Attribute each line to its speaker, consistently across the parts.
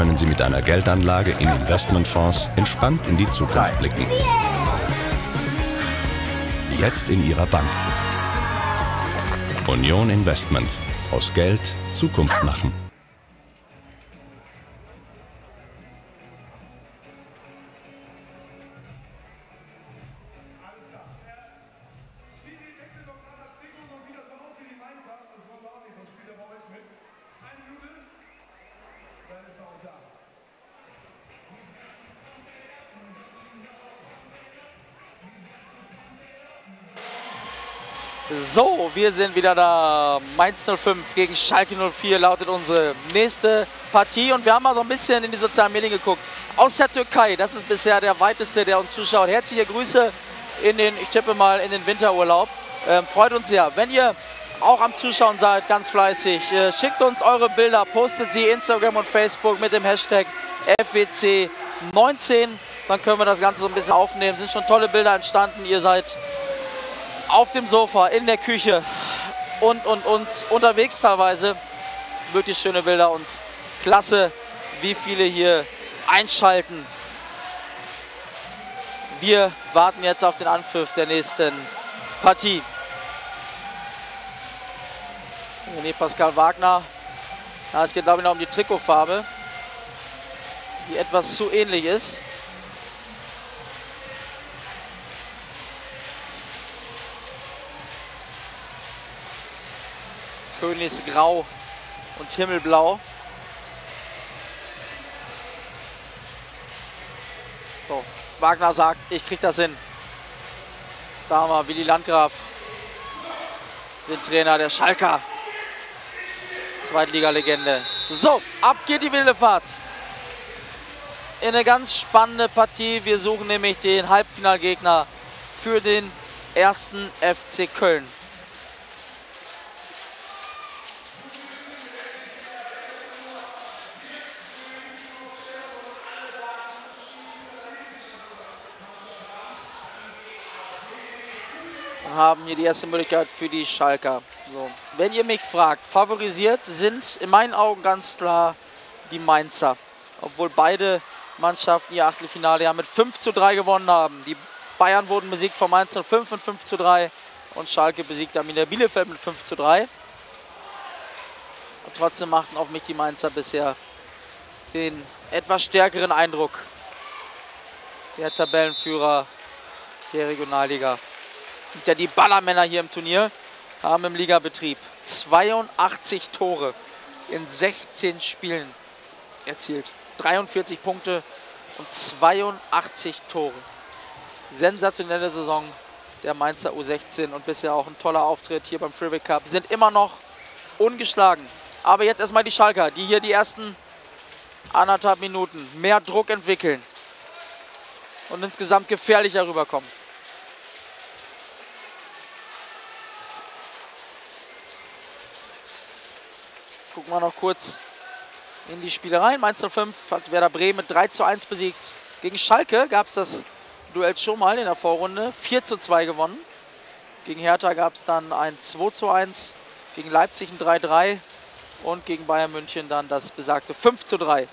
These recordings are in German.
Speaker 1: können Sie mit einer Geldanlage in Investmentfonds entspannt in die Zukunft blicken. Jetzt in Ihrer Bank. Union Investment. Aus Geld Zukunft machen.
Speaker 2: So, wir sind wieder da. Mainz 05 gegen Schalke 04 lautet unsere nächste Partie. Und wir haben mal so ein bisschen in die sozialen Medien geguckt. Aus der Türkei, das ist bisher der weiteste, der uns zuschaut. Herzliche Grüße in den, ich tippe mal, in den Winterurlaub. Freut uns sehr. Wenn ihr auch am Zuschauen seid, ganz fleißig, schickt uns eure Bilder, postet sie Instagram und Facebook mit dem Hashtag FWC19. Dann können wir das Ganze so ein bisschen aufnehmen. Sind schon tolle Bilder entstanden. Ihr seid auf dem Sofa, in der Küche und unterwegs teilweise. Wirklich schöne Bilder und klasse, wie viele hier einschalten. Wir warten jetzt auf den Anpfiff der nächsten Partie. René Pascal Wagner. Ja, es geht, glaube ich, noch um die Trikotfarbe, die etwas zu ähnlich ist. Königsgrau und Himmelblau. So, Wagner sagt, ich krieg das hin. Da haben wir Willi Landgraf, den Trainer der Schalker. Zweitliga-Legende. So, ab geht die wilde Fahrt. In eine ganz spannende Partie. Wir suchen nämlich den Halbfinalgegner für den ersten FC Köln. Haben hier die erste Möglichkeit für die Schalker. So. Wenn ihr mich fragt, favorisiert sind in meinen Augen ganz klar die Mainzer. Obwohl beide Mannschaften ihr Achtelfinale ja mit 5:3 gewonnen haben. Die Bayern wurden besiegt von Mainz 05 mit 5:3 und Schalke besiegt Arminia Bielefeld mit 5:3. Und trotzdem machten auf mich die Mainzer bisher den etwas stärkeren Eindruck. Der Tabellenführer der Regionalliga. Und ja, die Ballermänner hier im Turnier haben im Ligabetrieb 82 Tore in 16 Spielen erzielt. 43 Punkte und 82 Tore. Sensationelle Saison der Mainzer U16 und bisher auch ein toller Auftritt hier beim Freeway Cup. Sind immer noch ungeschlagen. Aber jetzt erstmal die Schalker, die hier die ersten 1,5 Minuten mehr Druck entwickeln und insgesamt gefährlicher rüberkommen. Gucken wir noch kurz in die Spielereien. Mainz 05 hat Werder Bremen mit 3:1 besiegt. Gegen Schalke gab es das Duell schon mal in der Vorrunde. 4:2 gewonnen. Gegen Hertha gab es dann ein 2:1. Gegen Leipzig ein 3:3. Und gegen Bayern München dann das besagte 5:3.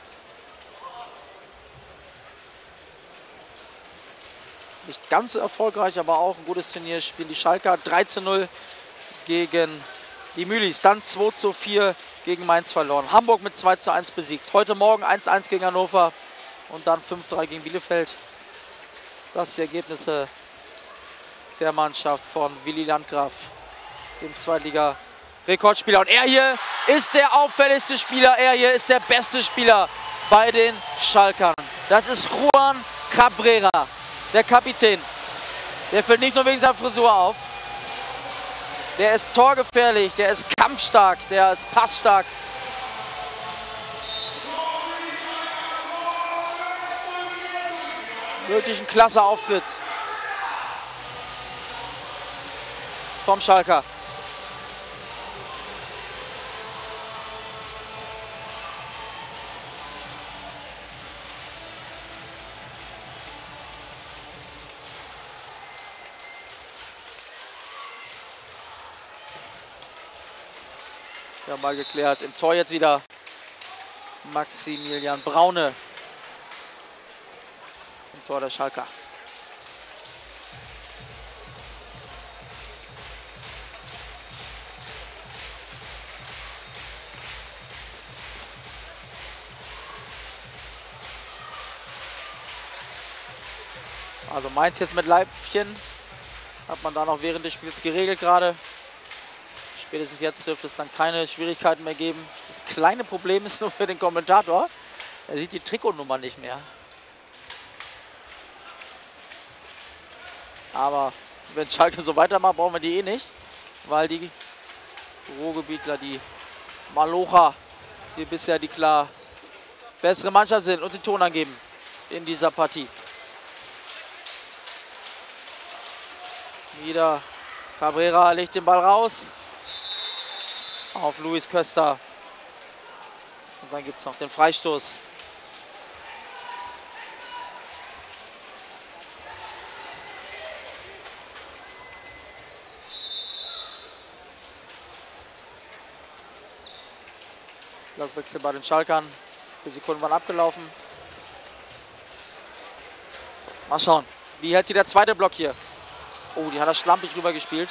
Speaker 2: Nicht ganz so erfolgreich, aber auch ein gutes Turnier spielen die Schalker. 3:0 gegen die Mühlis. Dann 2:4 gegen Mainz verloren. Hamburg mit 2:1 besiegt. Heute Morgen 1:1 gegen Hannover und dann 5:3 gegen Bielefeld. Das sind die Ergebnisse der Mannschaft von Willi Landgraf, dem Zweitliga-Rekordspieler. Und er hier ist der auffälligste Spieler. Er hier ist der beste Spieler bei den Schalkern. Das ist Juan Cabrera, der Kapitän. Der fällt nicht nur wegen seiner Frisur auf. Der ist torgefährlich, der ist kampfstark, der ist passstark. Wirklich ein klasse Auftritt vom Schalker. Ja, mal geklärt. Im Tor jetzt wieder Maximilian Braune. Im Tor der Schalker. Also Mainz jetzt mit Leibchen. Hat man da noch während des Spiels geregelt gerade. Spätestens jetzt dürfte es dann keine Schwierigkeiten mehr geben. Das kleine Problem ist nur für den Kommentator. Er sieht die Trikotnummer nicht mehr. Aber wenn Schalke so weitermacht, brauchen wir die eh nicht. Weil die Ruhrgebietler, die Malocha, die bisher die klar bessere Mannschaft sind und den Ton angeben in dieser Partie. Wieder Cabrera legt den Ball raus auf Luis Köster. Und dann gibt es noch den Freistoß. Blockwechsel bei den Schalkern. 4 Sekunden waren abgelaufen. Mal schauen. Wie hält sich der zweite Block hier? Oh, die hat er schlampig rüber gespielt.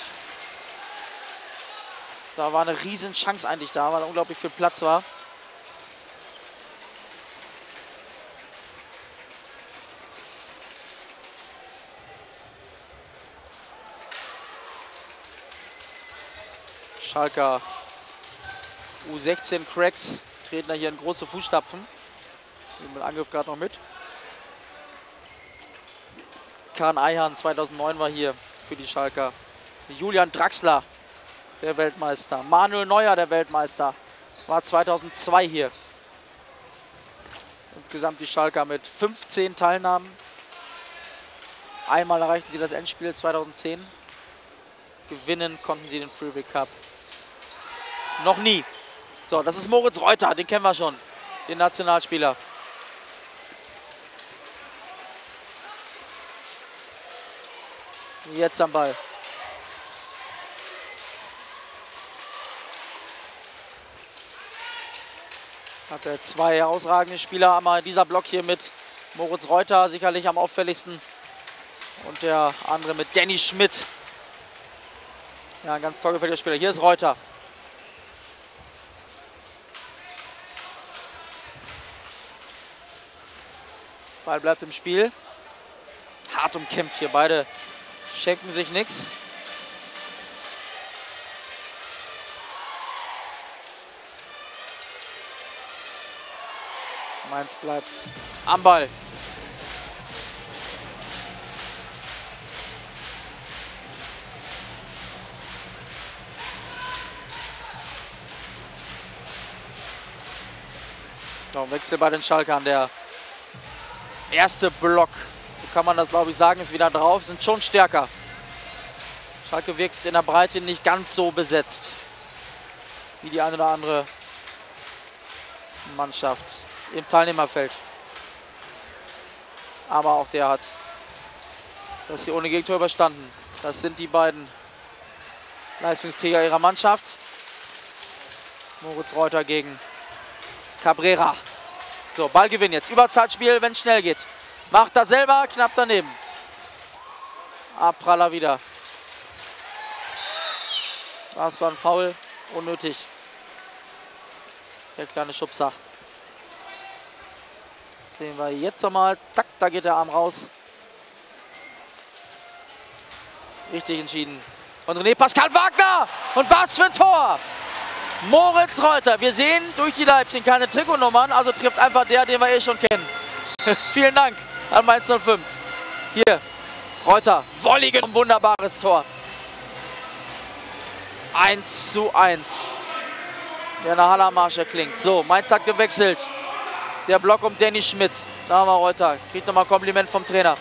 Speaker 2: Da war eine riesen Chance eigentlich da, weil unglaublich viel Platz war. Schalker U16 Cracks treten da hier in große Fußstapfen. Nehmen wir den Angriff gerade noch mit. Kahn Eihan 2009 war hier für die Schalker. Julian Draxler, der Weltmeister. Manuel Neuer, der Weltmeister, war 2002 hier. Insgesamt die Schalker mit 15 Teilnahmen. Einmal erreichten sie das Endspiel 2010. Gewinnen konnten sie den Freeway Cup noch nie. So, das ist Moritz Reuter, den kennen wir schon, den Nationalspieler. Jetzt am Ball. Hat er 2 ausragende Spieler, einmal dieser Block hier mit Moritz Reuter, sicherlich am auffälligsten. Und der andere mit Danny Schmidt. Ja, ein ganz toll gefährlicher Spieler. Hier ist Reuter. Ball bleibt im Spiel. Hart umkämpft hier, beide schenken sich nichts. Mainz bleibt am Ball. So, Wechsel bei den Schalkern. Der erste Block, so kann man das glaube ich sagen, ist wieder drauf. Sind schon stärker. Schalke wirkt in der Breite nicht ganz so besetzt wie die eine oder andere Mannschaft im Teilnehmerfeld. Aber auch der hat das hier ohne Gegentor überstanden. Das sind die beiden Leistungsträger ihrer Mannschaft. Moritz Reuter gegen Cabrera. So, Ballgewinn jetzt. Überzahlspiel, wenn es schnell geht. Macht das selber, knapp daneben. Abpraller wieder. Das war ein Foul. Unnötig. Der kleine Schubser. Sehen wir jetzt nochmal. Zack, da geht der Arm raus. Richtig entschieden. Und René Pascal Wagner. Und was für ein Tor! Moritz Reuter. Wir sehen durch die Leibchen keine Trikotnummern. Also trifft einfach der, den wir eh schon kennen. Vielen Dank an Mainz 05. Hier, Reuter. Wolligen. Ein wunderbares Tor. 1:1. Der nach Hallermarsch klingt. So, Mainz hat gewechselt. Der Block um Danny Schmidt. Da haben wir Reuter. Kriegt nochmal ein Kompliment vom Trainer.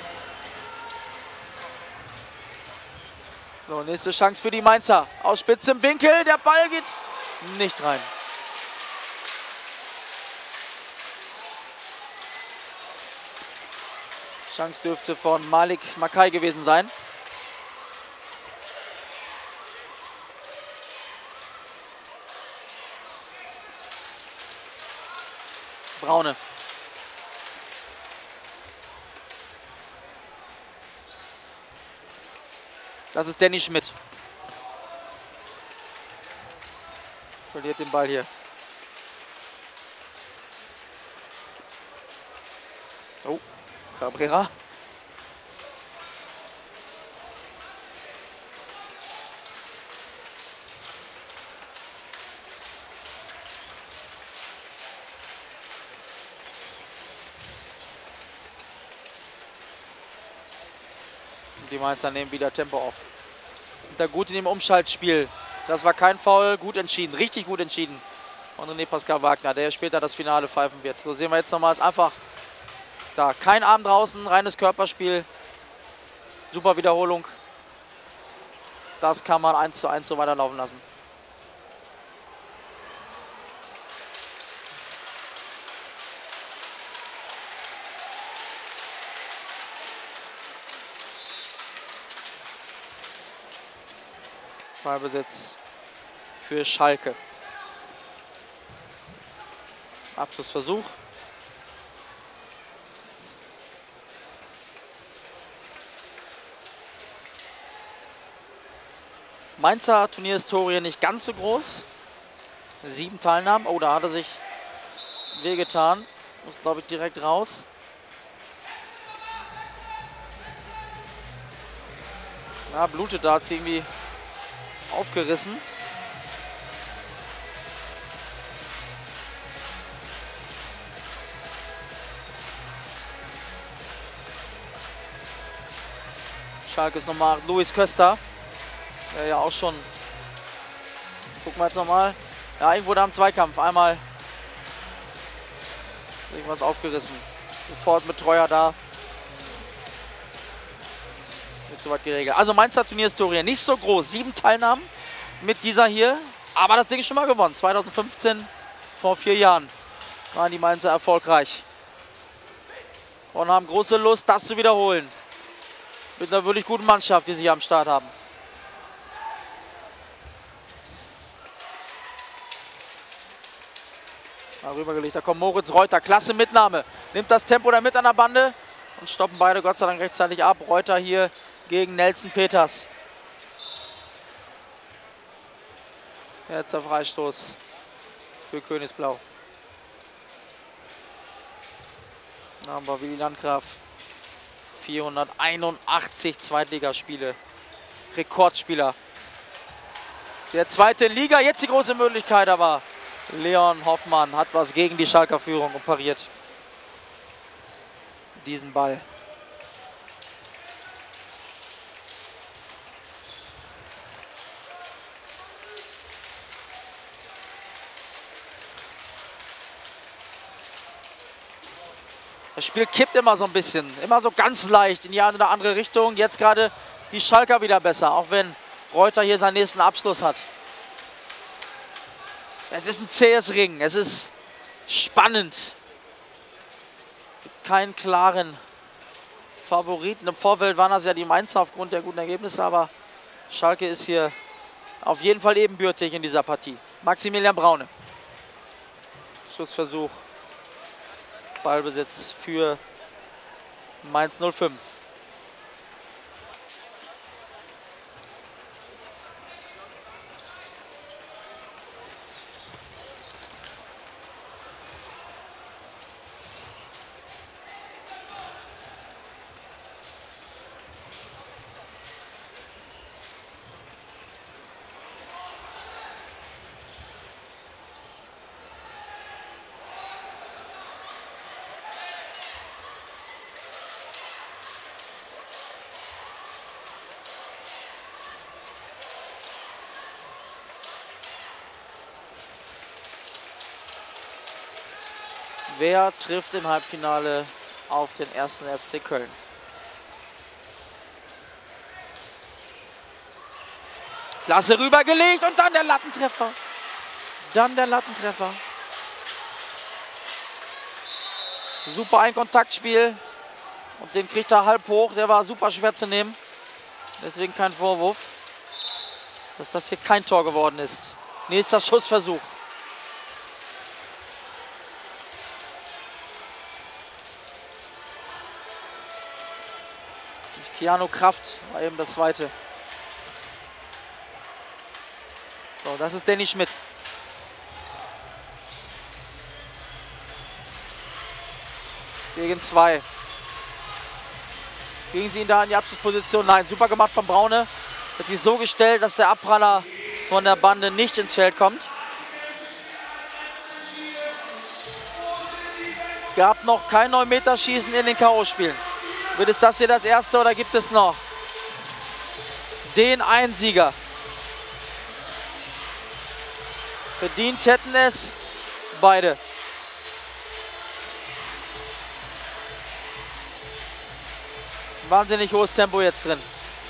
Speaker 2: So, nächste Chance für die Mainzer. Aus spitzem Winkel. Der Ball geht nicht rein. Chance dürfte von Malik Makai gewesen sein. Braune. Das ist Danny Schmidt. Verliert den Ball hier. Oh, Cabrera. Die Mainzer nehmen wieder Tempo auf. Und da gut in dem Umschaltspiel. Das war kein Foul, gut entschieden, richtig gut entschieden. Und René Pascal Wagner, der später das Finale pfeifen wird. So sehen wir jetzt nochmals einfach da. Kein Arm draußen, reines Körperspiel. Super Wiederholung. Das kann man 1:1 so weiterlaufen lassen. Ballbesitz für Schalke. Abschlussversuch. Mainzer Turnierhistorie nicht ganz so groß. 7 Teilnahmen. Oh, da hat er sich wehgetan. Muss, glaube ich, direkt raus. Ja, blutet da, hat sie irgendwie aufgerissen. Schalke ist Nummer 8, Luis Köster. Der ja auch schon. Gucken wir jetzt nochmal. Ja, irgendwo da im Zweikampf. Einmal irgendwas aufgerissen. Sofort mit Treuer da. Wird soweit geregelt. Also Mainzer Turnierhistorie nicht so groß. 7 Teilnahmen mit dieser hier. Aber das Ding ist schon mal gewonnen. 2015, vor 4 Jahren, waren die Mainzer erfolgreich. Und haben große Lust, das zu wiederholen. Mit einer wirklich guten Mannschaft, die sie hier am Start haben. Da rübergelegt, da kommt Moritz Reuter. Klasse Mitnahme. Nimmt das Tempo da mit an der Bande. Und stoppen beide Gott sei Dank rechtzeitig ab. Reuter hier gegen Nelson Peters. Jetzt der Freistoß für Königsblau. Da haben wir Willi Landgraf. 481 Zweitligaspiele. Rekordspieler. Der zweite in Liga. Jetzt die große Möglichkeit, aber Leon Hoffmann hat was gegen die Schalker Führung und pariert diesen Ball. Das Spiel kippt immer so ein bisschen, immer so ganz leicht in die eine oder andere Richtung. Jetzt gerade die Schalker wieder besser, auch wenn Reuter hier seinen nächsten Abschluss hat. Es ist ein zähes Ring, es ist spannend. Keinen klaren Favoriten. Im Vorfeld waren das ja die Mainzer aufgrund der guten Ergebnisse, aber Schalke ist hier auf jeden Fall ebenbürtig in dieser Partie. Maximilian Braune. Schussversuch. Ballbesitz für Mainz 05. Wer trifft im Halbfinale auf den 1. FC Köln? Klasse rübergelegt und dann der Lattentreffer. Dann der Lattentreffer. Super Ein-Kontaktspiel. Und den kriegt er halb hoch. Der war super schwer zu nehmen. Deswegen kein Vorwurf, dass das hier kein Tor geworden ist. Nächster Schussversuch. Keanu Kraft war eben das zweite. So, das ist Danny Schmidt. Gegen 2. Kriegen sie ihn da in die Abschlussposition? Nein, super gemacht von Braune. Hat sich so gestellt, dass der Abpraller von der Bande nicht ins Feld kommt. Gab noch kein 9-Meter-Schießen in den K.O.-Spielen. Wird es das hier das erste oder gibt es noch den Einsieger? Verdient hätten es beide. Wahnsinnig hohes Tempo jetzt drin.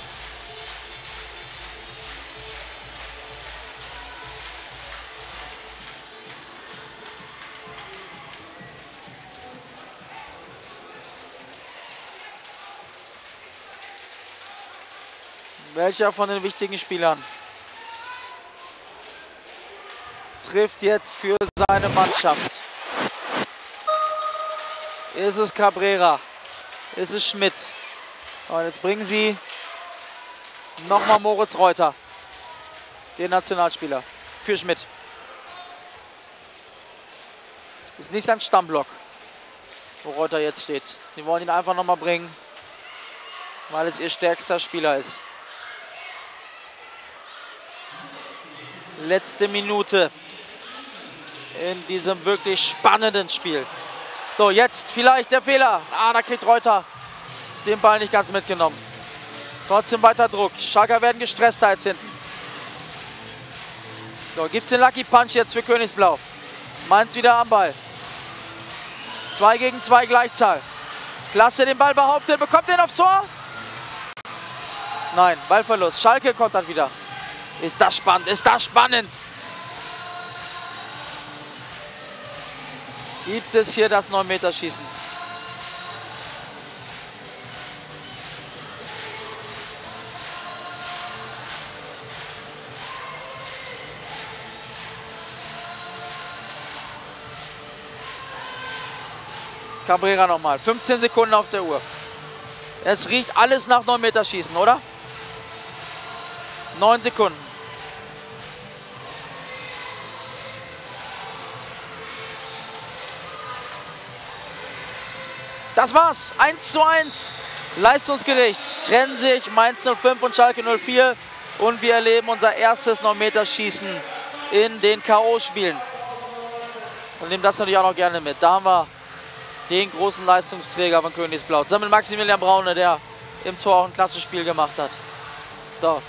Speaker 2: Welcher von den wichtigen Spielern trifft jetzt für seine Mannschaft? Ist es Cabrera? Ist es Schmidt? Und jetzt bringen sie nochmal Moritz Reuter, den Nationalspieler, für Schmidt. Ist nicht sein Stammblock, wo Reuter jetzt steht. Sie wollen ihn einfach nochmal bringen, weil es ihr stärkster Spieler ist. Letzte Minute in diesem wirklich spannenden Spiel. So, jetzt vielleicht der Fehler. Ah, da kriegt Reuter den Ball nicht ganz mitgenommen. Trotzdem weiter Druck. Schalker werden gestresster als hinten. So, gibt es den Lucky Punch jetzt für Königsblau. Mainz wieder am Ball. 2 gegen 2 Gleichzahl. Klasse den Ball behauptet. Bekommt den aufs Tor? Nein, Ballverlust. Schalke kommt dann wieder. Ist das spannend? Ist das spannend? Gibt es hier das 9-Meter-Schießen? Cabrera nochmal. 15 Sekunden auf der Uhr. Es riecht alles nach 9-Meter-Schießen, oder? 9 Sekunden. Das war's. 1:1. Leistungsgerecht. Trennen sich Mainz 05 und Schalke 04. Und wir erleben unser erstes 9-Meter-Schießen in den K.O.-Spielen. Und nehmen das natürlich auch noch gerne mit. Da haben wir den großen Leistungsträger von Königsblau. Zusammen mit Maximilian Braune, der im Tor auch ein klasse Spiel gemacht hat. So.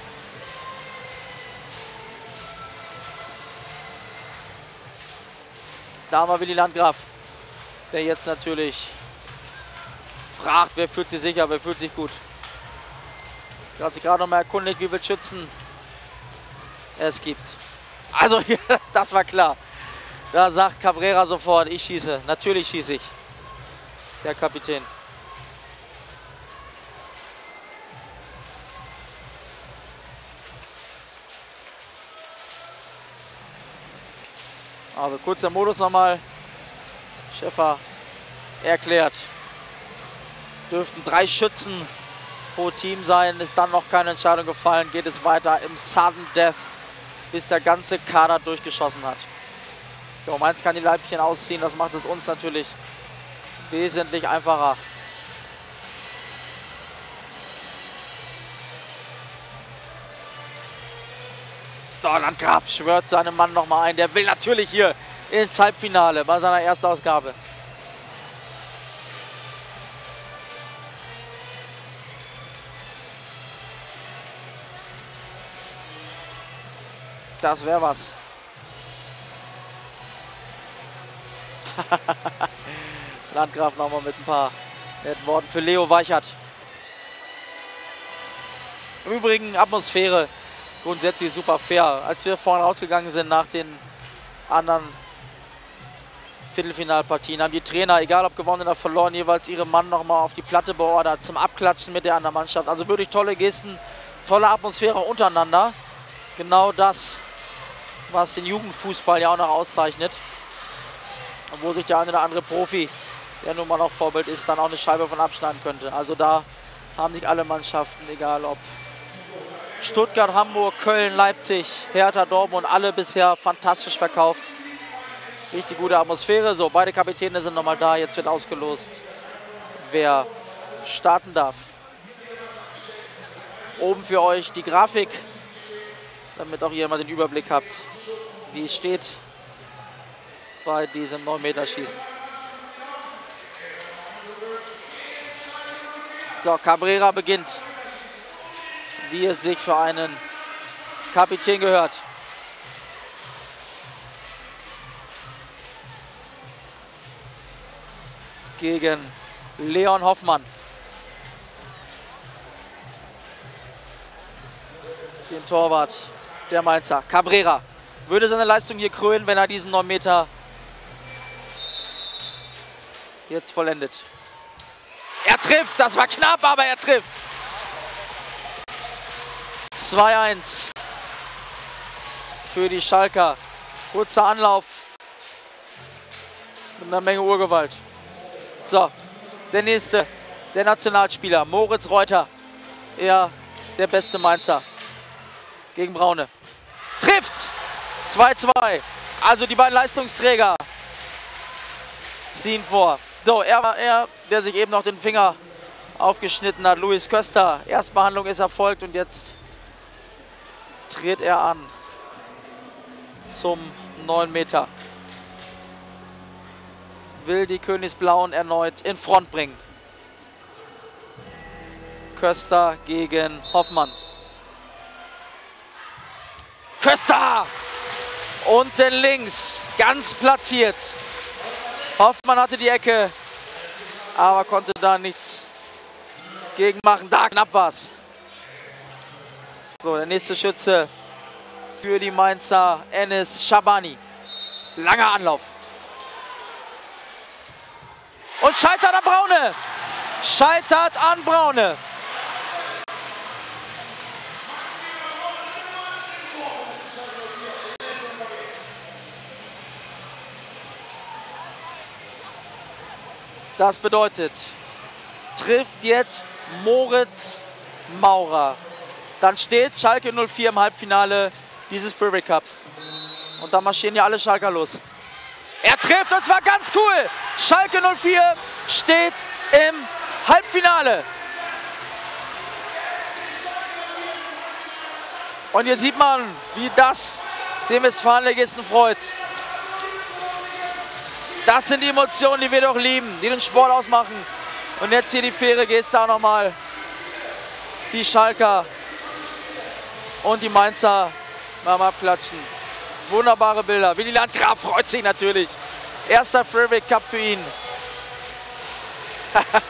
Speaker 2: Da haben wir Willi Landgraf, der jetzt natürlich fragt, wer fühlt sich sicher, wer fühlt sich gut. Er hat sich gerade noch mal erkundigt, wie viele Schützen es gibt. Also, das war klar. Da sagt Cabrera sofort, ich schieße. Natürlich schieße ich. Der Kapitän. Also kurz der Modus nochmal. Schäfer erklärt. Dürften 3 Schützen pro Team sein. Ist dann noch keine Entscheidung gefallen. Geht es weiter im Sudden Death, bis der ganze Kader durchgeschossen hat. So, Mainz kann die Leibchen ausziehen. Das macht es uns natürlich wesentlich einfacher. So, Landgraf schwört seinem Mann nochmal ein. Der will natürlich hier ins Halbfinale bei seiner Erstausgabe. Das wäre was. Landgraf nochmal mit ein paar netten Worten für Leo Weichert. Im Übrigen Atmosphäre grundsätzlich super fair. Als wir vorhin rausgegangen sind nach den anderen Viertelfinalpartien, haben die Trainer, egal ob gewonnen oder verloren, jeweils ihre Mann nochmal auf die Platte beordert zum Abklatschen mit der anderen Mannschaft. Also wirklich tolle Gesten, tolle Atmosphäre untereinander. Genau das, was den Jugendfußball ja auch noch auszeichnet. Und wo sich der eine oder andere Profi, der nun mal noch Vorbild ist, dann auch eine Scheibe von abschneiden könnte. Also da haben sich alle Mannschaften, egal ob Stuttgart, Hamburg, Köln, Leipzig, Hertha, Dortmund, alle bisher fantastisch verkauft. Richtig gute Atmosphäre. So, beide Kapitäne sind nochmal da. Jetzt wird ausgelost, wer starten darf. Oben für euch die Grafik, damit auch ihr mal den Überblick habt, wie es steht bei diesem 9-Meter-Schießen. So, Cabrera beginnt, wie es sich für einen Kapitän gehört. Gegen Leon Hoffmann. Den Torwart der Mainzer. Cabrera würde seine Leistung hier krönen, wenn er diesen 9 Meter jetzt vollendet. Er trifft, das war knapp, aber er trifft. 2-1 für die Schalker. Kurzer Anlauf mit einer Menge Urgewalt. So, der nächste, der Nationalspieler, Moritz Reuter. Er, der beste Mainzer. Gegen Braune. Trifft! 2-2. Also die beiden Leistungsträger ziehen vor. So, er war er, der sich eben noch den Finger aufgeschnitten hat. Luis Köster. Erstbehandlung ist erfolgt und jetzt tritt er an zum 9 Meter. Will die Königsblauen erneut in Front bringen. Köster gegen Hoffmann. Köster! Unten links, ganz platziert. Hoffmann hatte die Ecke, aber konnte da nichts gegen machen. Da knapp war's. So, der nächste Schütze für die Mainzer, Enes Schabani. Langer Anlauf. Und scheitert an Braune. Scheitert an Braune. Das bedeutet, trifft jetzt Moritz Maurer. Dann steht Schalke 04 im Halbfinale dieses Freeway Cups. Und da marschieren ja alle Schalker los. Er trifft und zwar ganz cool. Schalke 04 steht im Halbfinale. Und hier sieht man, wie das den Westfalenligisten freut. Das sind die Emotionen, die wir doch lieben, die den Sport ausmachen. Und jetzt hier die faire Geste auch nochmal. Die Schalker und die Mainzer beim Abklatschen. Wunderbare Bilder. Willi Landgraf freut sich natürlich. Erster Freeway Cup für ihn.